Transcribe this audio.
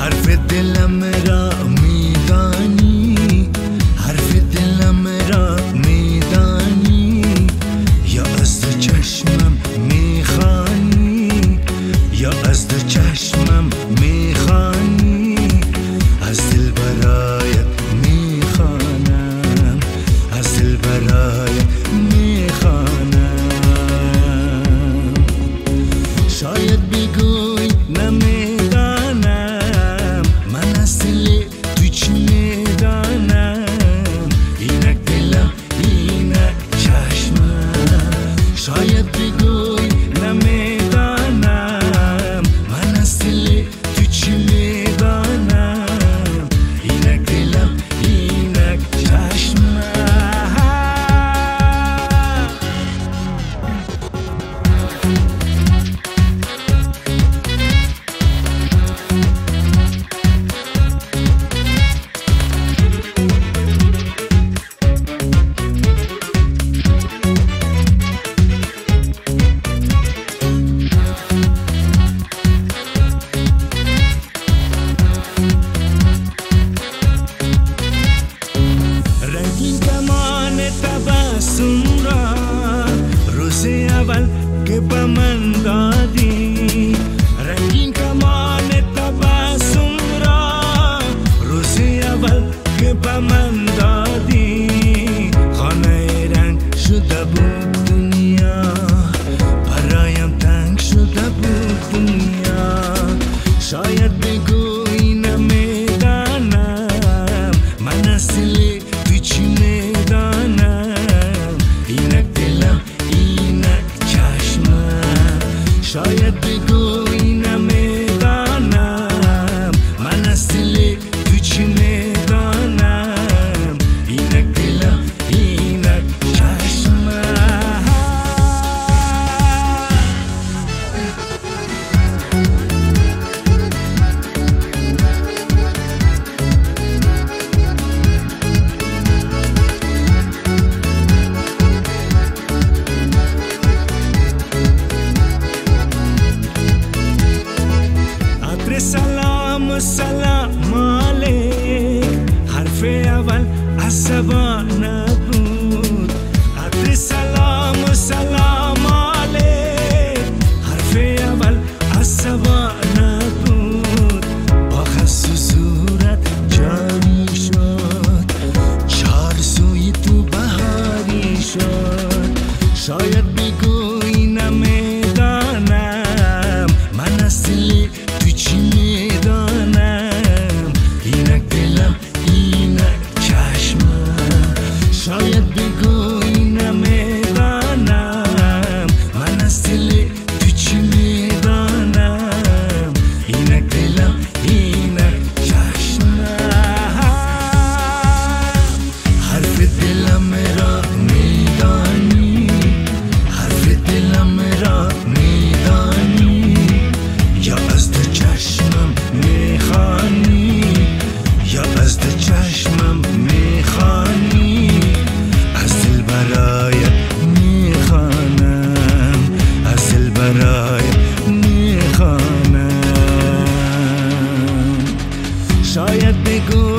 حرف دلم را میدانی، حرف دلم را میدانی، یا از دو چشمم میخوانی، یا از دو چشمم میخوانی، از دل برایت میخوانم، از دل برایت میخوانم. شاید بگوی نمیدانم، من از دل تو چی میدانم، اینک دلم اینک چشمم. شاید بگوی نمیدانم، من از دل تو چی میدانم، اینک دلم اینک چشمم. روز اول که با من دادی، رنگین کمان تبسم را، روز اول که با من دادی، خانه رنگ شده بود دنیا، برایم تنگ شده بود دنیا. شاید بگوی نمیدانم، من از دل تو چی میدانم، اینک دلم اینک چشمم. شاید بگوی نمیدانم، من از دل تو چی میدانم، اینک دلم اینک چشمم. سلام سلام علیک، حرف اول از زبان بود. عطر سلام سلام علیک، حرف اول از زبان بود. با خس و صورت جاری شد، چار سوی تو بهاری شد. شاید بگوی نمیدانم، من از دل تو چی میدانم، اینک دلم اینک چشمم. شاید بگوی نمیدانم، من از دل تو چی میدانم، اینک دلم اینک چشمم. حرف دلم را میدانی، حرف دلم را میدانی، یا از دو چشمم میخوانی، یا از دو چشمم میخوانی، از دل برایت میخوانم، از دل برایت میخوانم. شاید بگو